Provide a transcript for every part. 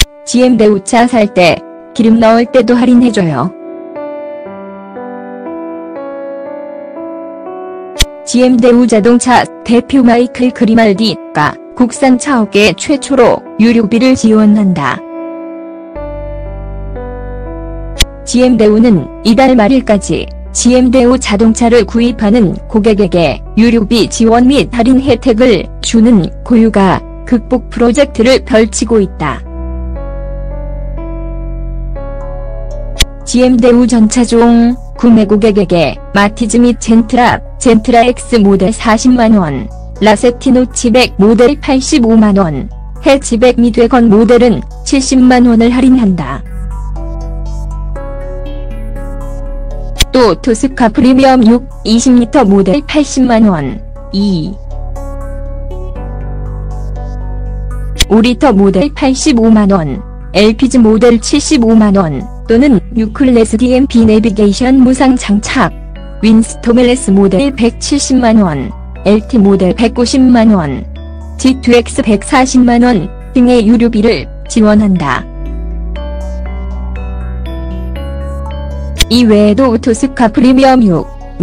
GM대우차 살 때, 기름 넣을 때도 할인해줘요. GM대우 자동차 대표 마이클 그리말디가 국산 차업계 최초로 유류비를 지원한다. GM대우는 이달 말일까지 GM대우 자동차를 구입하는 고객에게 유류비 지원 및 할인 혜택을 주는 고유가 극복 프로젝트를 펼치고 있다. GM대우 전차종 구매 고객에게 마티즈 및 젠트라 X 모델 40만원, 라세티노치 100 모델 85만원, 해치백 및 웨건 모델은 70만원을 할인한다. 또 토스카 프리미엄 6 20L 모델 80만원, 5L 모델 85만원, LPG 모델 75만원, 또는 U클래스 DMP 내비게이션 무상 장착, 윈스톰 LS 모델 170만원, LT 모델 150만원, G2X 140만원 등의 유류비를 지원한다. 이외에도 토스카 프리미엄 6,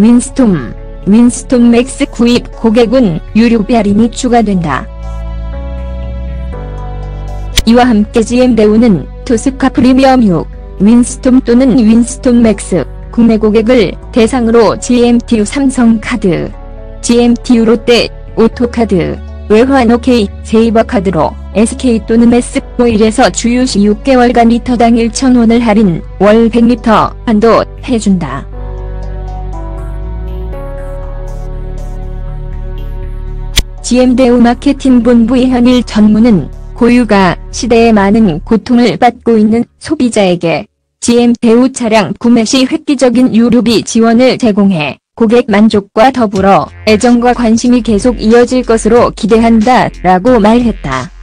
윈스톰 맥스 구입 고객은 유류비 할인이 추가된다. 이와 함께 GM대우는 토스카 프리미엄 6, 윈스톰 또는 윈스톰 맥스 구매 고객을 대상으로 GMTU 삼성카드, GMTU 롯데 오토카드, 외환 OK 세이버카드로 SK 또는 S-1에서 주유시 6개월간 리터당 1,000원을 할인, 월 100리터 한도 해준다. GM대우 마케팅 본부 이현일 전무는 고유가 시대에 많은 고통을 받고 있는 소비자에게 GM대우 차량 구매 시 획기적인 유류비 지원을 제공해 고객 만족과 더불어 애정과 관심이 계속 이어질 것으로 기대한다 라고 말했다.